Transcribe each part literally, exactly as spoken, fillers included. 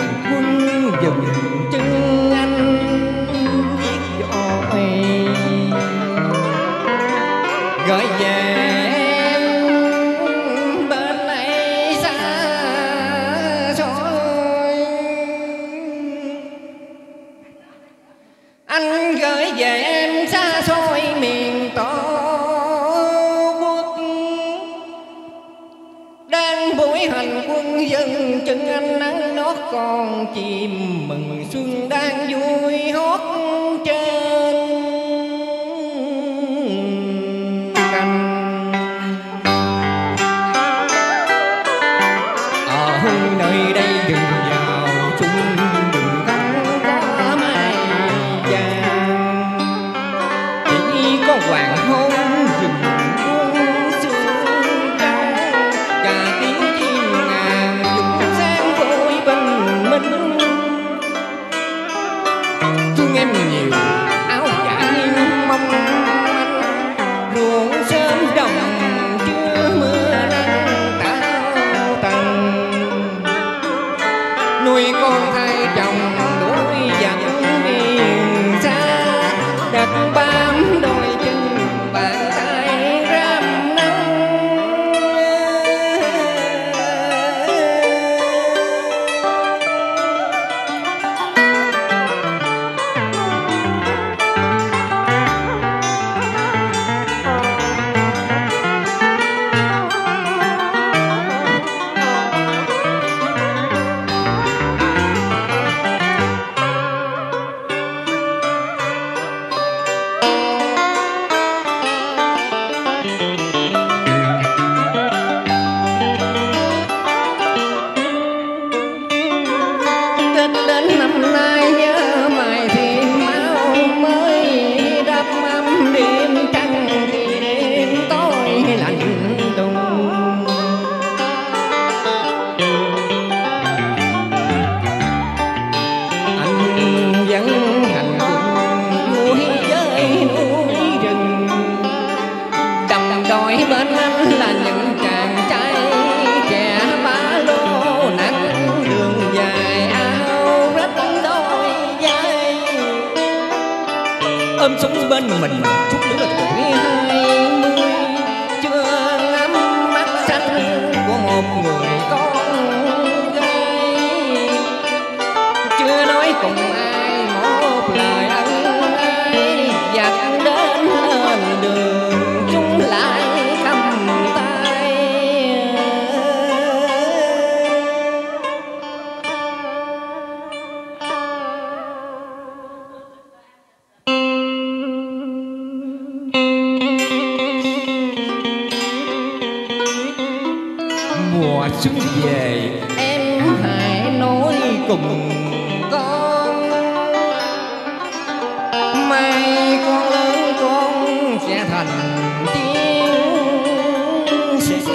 quân dừng chân anh viết dội gửi về em bên này xa xôi. Anh gửi về em xa xôi miền Tổ quốc, đang buổi hành quân dân chân anh nắng nót còn chim mừng xuân đang vui hót trên cành. Ở nơi đây đừng vào chung đừng không có mai vàng, chỉ có hoàng hôn rừng buông sương trắng, cả tiếng chim ngàn dục sáng vui bình minh. Thương em nhiều áo vải mong manh, ruộng sớm đồng chưa mưa nắng tảo tần, nuôi con thay chồng đuổi dẫn miền xa, đặt bám đôi chân bàn tay ram nắng. Đến năm nay nhớ mài thêm áo mới, đắp ấm đêm trăng thì đêm tối lạnh đùng. Anh vẫn hành quân vui với núi rừng, đầm đồi bên anh là những chàng trai trẻ ba lô nặng đường dài áo rách đôi vai, ôm súng bên mình chút nữa là tuổi hai mươi, chưa ngắm mắt xanh của một người con gái, chưa nói cùng ai một lời ân ái, dạt đến lên đường chúng lại cầm tay. Mùa xuân về em hãy nói cùng con, mai con lớn con sẽ thành chiến sĩ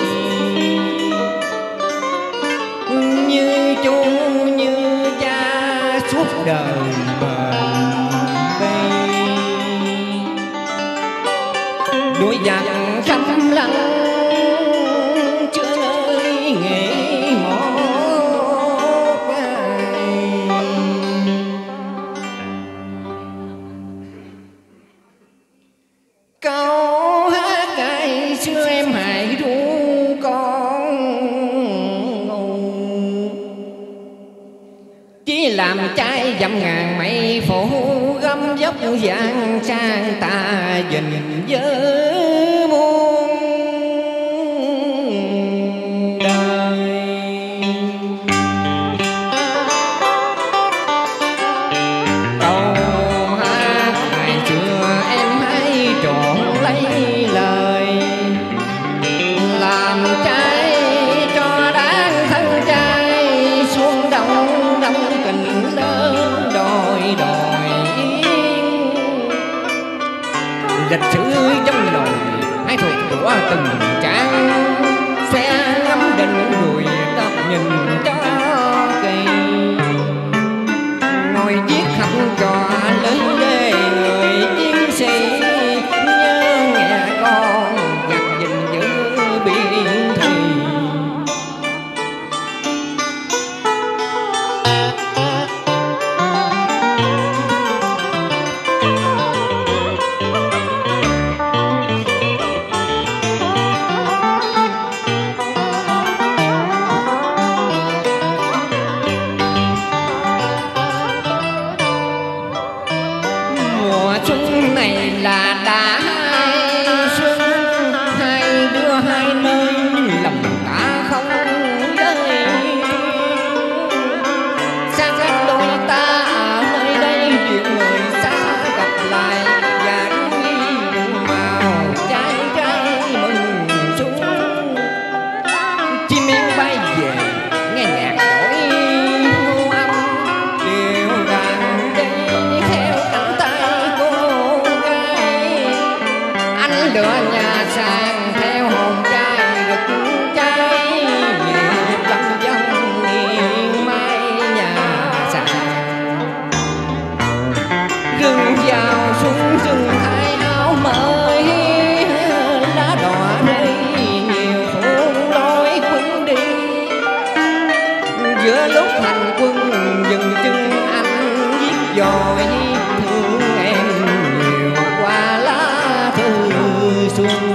như chú như cha suốt đời bền bỉ, đuổi giặc xâm lăng chưa nơi nghỉ một ngày. Câu hát ngày xưa em hãy ru con ngu, chỉ làm trái dặm ngàn mây phủ gấm dốc vàng sang ta dình với muôn đời. Câu hát ngày xưa em hãy trộn lấy lời, làm trái cho đáng thân trai xuống đông đông kình lớn đòi đòi yên. Lịch sử trong nồi hãy thuộc của từng trang, xe ngắm định rồi tóc nhìn cho kỳ, ngồi viết học trò lớn đê người chiến sĩ, nhớ nghe con gặt gìn giữ biên thùy. xuân này là đã hai xuân, hai đứa hai nơi lòng ta không rơi. Xa cách đôi ta ở nơi đây chuyện người xa gặp lại, và đuôi đường màu trái trái mừng xuân. Chim yên bay về nghe nhạc đổi hô âm, điều đàn đi theo cánh tay cô gái. Anh lựa nhà sàn theo hồn trai rực cháy, nhịp lâm dông nghiêng mái nhà sàn. Rừng vào xuân rừng hai áo mới, lá đỏ rơi nhiều phố lối quân đi. Giữa lúc hành quân dừng chân anh viết dội thương em nhiều qua lá thư xuân.